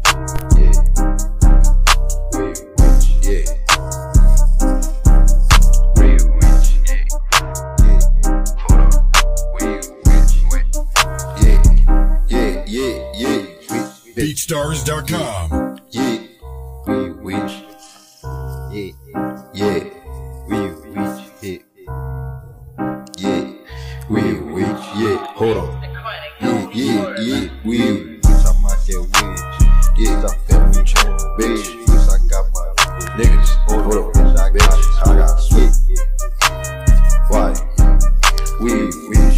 BeatStars.com. Yeah, we rich. Yeah, we rich. Yeah, we rich. Yeah, hold on. Yeah, we rich. I'm out there with yeah, I feel with you, bitch. Yes, I got my niggas. Hold on, bitch. I got sweet. Why? We